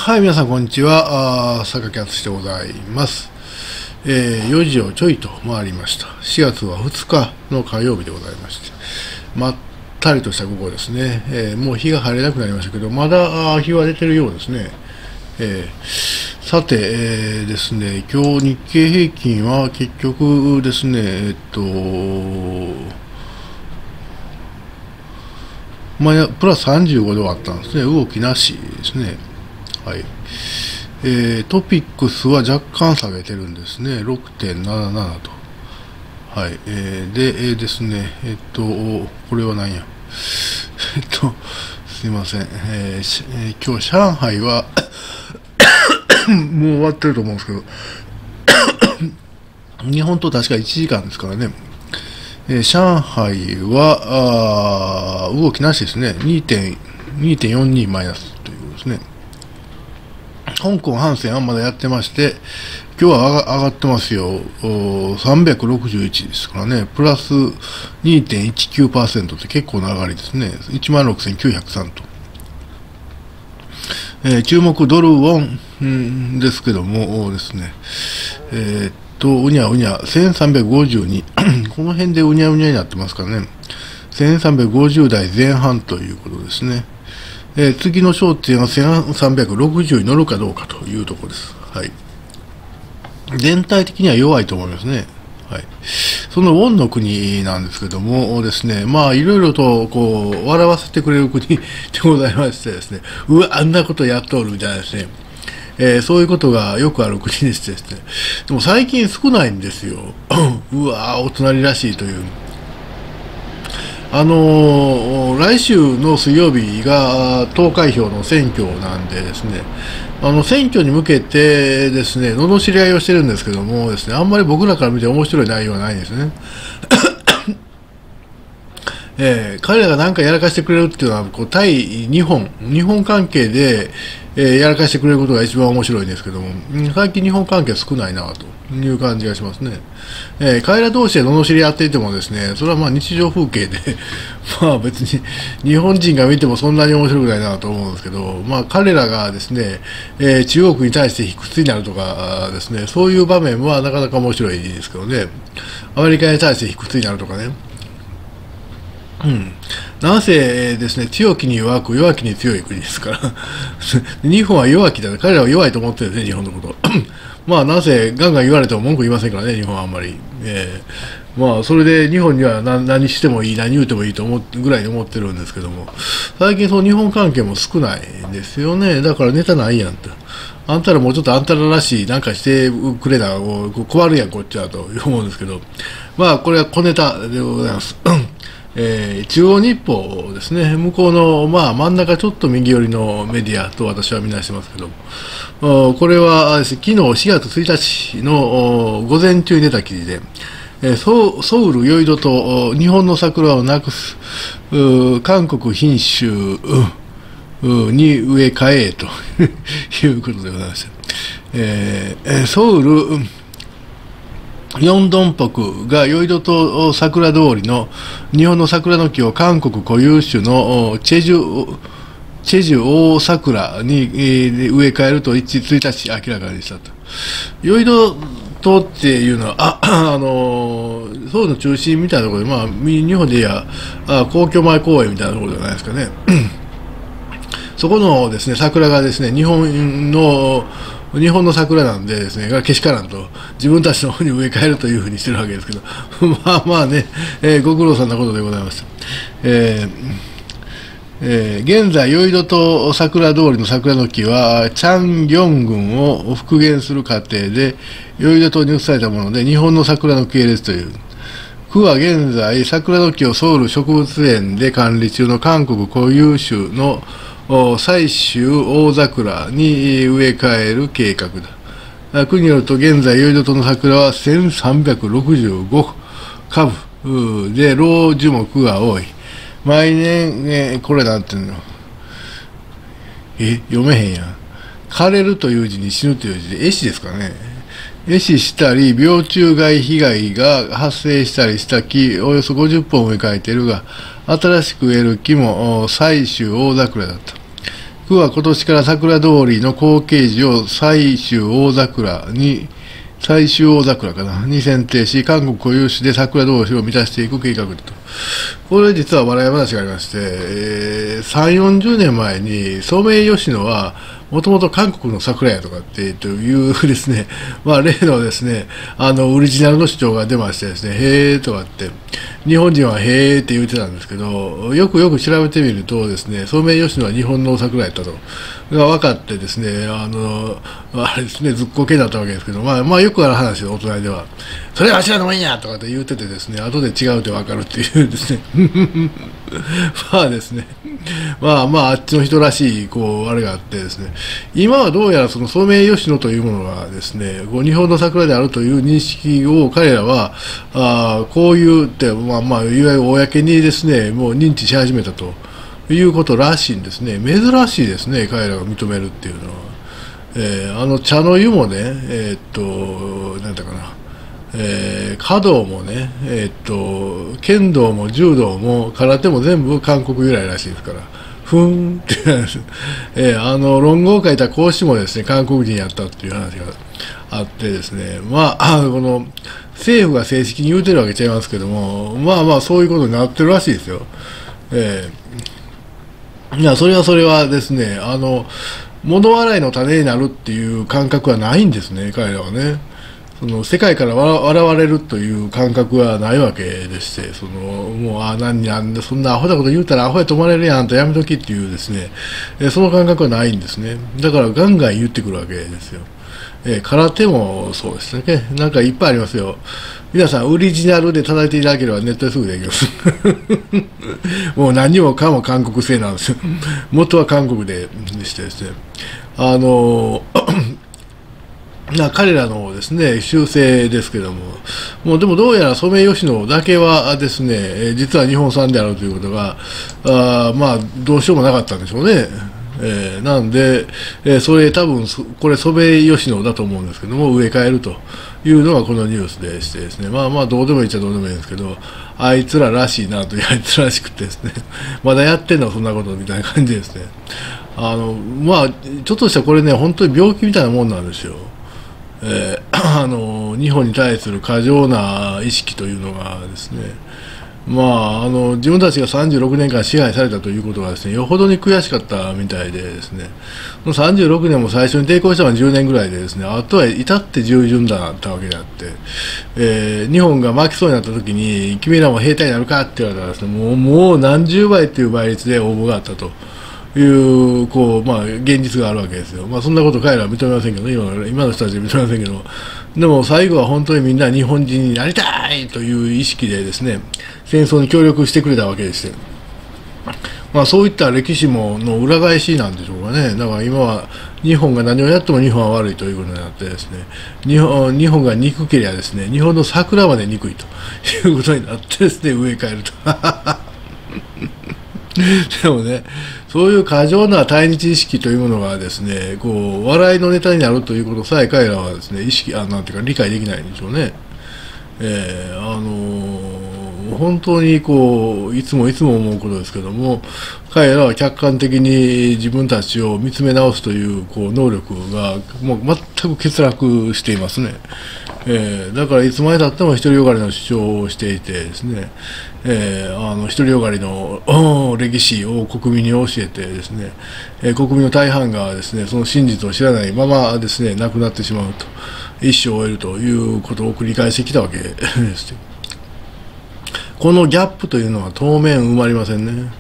はい、皆さん、こんにちは。榊敦でございます。4時をちょいと回りました。4月は2日の火曜日でございまして、まったりとした午後ですね。もう日が晴れなくなりましたけど、まだ日は出てるようですね。さて、ですね、今日日経平均は結局ですね、プラス35度あったんですね。動きなしですね。はい。トピックスは若干下げてるんですね。6.77 と。はい。で、ですね、これは何や。すいません。今日、上海はもう終わってると思うんですけど、日本と確か1時間ですからね。上海は動きなしですね。2.42 マイナスということですね。香港ハンセンはまだやってまして、今日は上がってますよ。361ですからね。プラス 2.19% って結構な上がりですね。16,903 と。注目ドルウォンですけどもですね。うにゃうにゃ、1352。この辺でうにゃうにゃになってますからね。1350台前半ということですね。次の焦点は1360に乗るかどうかというところです。はい。全体的には弱いと思いますね。はい。そのウォンの国なんですけどもですね、まあいろいろとこう笑わせてくれる国でございましてですね、うわ、あんなことやっとるみたいなですね。そういうことがよくある国でしてですね。でも最近少ないんですよ。うわ、お隣らしいという。来週の水曜日が投開票の選挙なんでですね、選挙に向けてですね、罵り合いをしてるんですけどもですね、あんまり僕らから見て面白い内容はないんですね。彼らが何かやらかしてくれるっていうのは、対日本関係で、やらかしてくれることが一番面白いんですけども、最近日本関係少ないなという感じがしますね。彼ら同士で罵り合っていてもですね、それはまあ日常風景で、まあ別に日本人が見てもそんなに面白くないなと思うんですけど、まあ彼らがですね、中国に対して卑屈になるとかですね、そういう場面はなかなか面白いですけどね、アメリカに対して卑屈になるとかね、なんせですね、強気に弱く、弱気に強い国ですから、日本は弱気だ、彼らは弱いと思ってるんですね、日本のこと。まあ、なんせ、ガンガン言われても文句言いませんからね、日本はあんまり。まあ、それで日本には何してもいい、何言うてもいいと思うぐらいに思ってるんですけども、最近その日本関係も少ないんですよね。だからネタないやんと。あんたらもうちょっとあんたららしいなんかしてくれな、困るやん、こっちはと思うんですけど、まあ、これは小ネタでございます。中央日報ですね、向こうの、まあ、真ん中ちょっと右寄りのメディアと私は見なしてますけど、これは昨日4月1日の午前中に出た記事で、ソウル、ヨイドと日本の桜をなくす韓国品種に植え替えということでございました。ソウルヨンドンポクがヨイドと桜通りの日本の桜の木を韓国固有種のチェジュ大桜に植え替えると1日明らかにしたと。ヨイド島っていうのは、ソウルの中心みたいなところで、まあ、日本で言えば皇居前公園みたいなところじゃないですかね。そこのですね、桜がですね、日本の桜なんでですね、がけしからんと、自分たちの方に植え替えるというふうにしてるわけですけど、まあまあね、ご苦労さんなことでございました。現在、ヨイドと桜通りの桜の木は、チャンギョン郡を復元する過程で、ヨイド島に移されたもので、日本の桜の系列という。区は現在、桜の木をソウル植物園で管理中の韓国固有種の最終大桜に植え替える計画だ。区によると現在、ヨイド島の桜は1365株で老樹木が多い。毎年、これなんていうの読めへんやん。枯れるという字に死ぬという字で、絵師ですかね。壊死したり、病虫害被害が発生したりした木、およそ50本植え替えているが、新しく植える木も最終大桜だった。 区は今年から桜通りの後継寺を最終大桜かなに選定し、韓国固有種で桜同士を満たしていく計画だと。これ実は笑い話がありまして、3、40年前にソメイヨシノはもともと韓国の桜やとかっていうですね、例のですね、オリジナルの主張が出ましてですね、へーとかって、日本人はへーって言ってたんですけど、よくよく調べてみるとですね、ソメイヨシノは日本の桜やったと。が分かってですね、あれですね、ずっこけだったわけですけど、よくある話で、大人では、それはあちらのもんやとかって言っててですね、後で違うって分かるっていうですね、ですね、あっちの人らしい、あれがあってですね、今はどうやらそのソメイヨシノというものがですね、日本の桜であるという認識を彼らは、こういうって、いわゆる公にですね、もう認知し始めたと。いうことらしいんですね。珍しいですね、彼らが認めるっていうのは。茶の湯もね、なんだかな、華道もね、剣道も柔道も空手も全部韓国由来らしいですから、ふーんっていう話、論語を書いた講師もですね、韓国人やったっていう話があってですね、この政府が正式に言うてるわけちゃいますけども、そういうことになってるらしいですよ。それはですね、物笑いの種になるっていう感覚はないんですね、彼らはね。その世界から笑われるという感覚はないわけでして、もう、そんなアホなこと言うたらアホやと思われるやんとやめときっていうですね、その感覚はないんですね。だからガンガン言ってくるわけですよ。空手もそうですね。なんかいっぱいありますよ。皆さん、オリジナルで叩いていただければネットですぐできます。もう何もかも韓国製なんですよ。元は韓国でしてですね。彼らのですね、習性ですけども、でもどうやらソメイヨシノだけはですね、実は日本産であるということが、どうしようもなかったんでしょうね。なんで、それ多分これソメイヨシノだと思うんですけども、植え替えるというのがこのニュースでしてですね、どうでもいいっちゃどうでもいいんですけど、あいつららしいなという、あいつらしくてですね、まだやってんのそんなことみたいな感じですね。ちょっとしたこれね、本当に病気みたいなもんなんですよ。日本に対する過剰な意識というのがですね、自分たちが36年間支配されたということがですね、よほどに悔しかったみたいでですね、36年も最初に抵抗したのは10年ぐらいでですね、あとは至って従順だったわけであって、日本が負けそうになった時に、君らも兵隊になるかって言われたらですね、もう何十倍っていう倍率で応募があったと。現実があるわけですよ。そんなこと彼らは認めませんけど、今の人たちは認めませんけど、でも最後は本当にみんな日本人になりたいという意識でですね、戦争に協力してくれたわけでして、そういった歴史の裏返しなんでしょうかね。だから今は日本が何をやっても日本は悪いということになってですね、日本が憎ければですね、日本の桜まで憎いということになってですね、植え替えると。でもね、そういう過剰な対日意識というものがですね、笑いのネタになるということさえ彼らはですね、理解できないんでしょうね。本当にいつも思うことですけども、彼らは客観的に自分たちを見つめ直すという能力がもう全く欠落していますね。だからいつまでたっても独りよがりの主張をしていてですね、独りよがりの歴史を国民に教えてですね、国民の大半がですね、その真実を知らないままですね、亡くなってしまうと、一生を終えるということを繰り返してきたわけです。このギャップというのは当面埋まりませんね。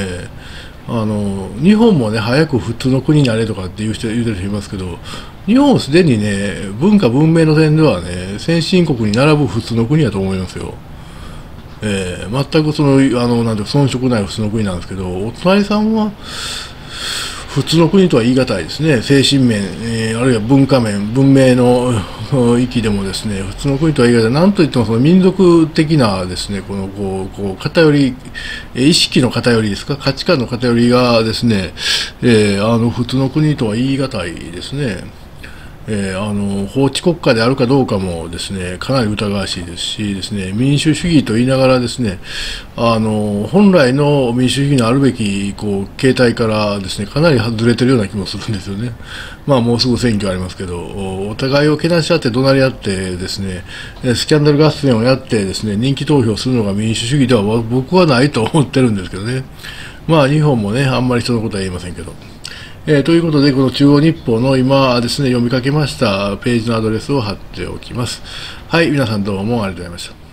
日本もね、早く普通の国になれとかって言うてる人いますけど、日本はすでにね、文化文明の点ではね、先進国に並ぶ普通の国だと思いますよ。全く遜色ない普通の国なんですけど、お隣さんは普通の国とは言い難いですね。精神面、あるいは文化面、文明の域でもですね、普通の国とは言い難い。なんといってもその民族的なですね、偏り、意識の偏りですか、価値観の偏りがですね、普通の国とは言い難いですね。 法治国家であるかどうかもですね、かなり疑わしいですしですね、民主主義と言いながらですね、本来の民主主義のあるべき形態からですね、かなり外れてるような気もするんですよね。まあ、もうすぐ選挙ありますけど、お互いをけなし合って怒鳴り合ってですね、スキャンダル合戦をやってですね、人気投票するのが民主主義では僕はないと思ってるんですけどね。まあ、日本もね、あんまり人のことは言えませんけど。ということで、この中央日報の今ですね、読みかけましたページのアドレスを貼っておきます。はい、皆さんどうもありがとうございました。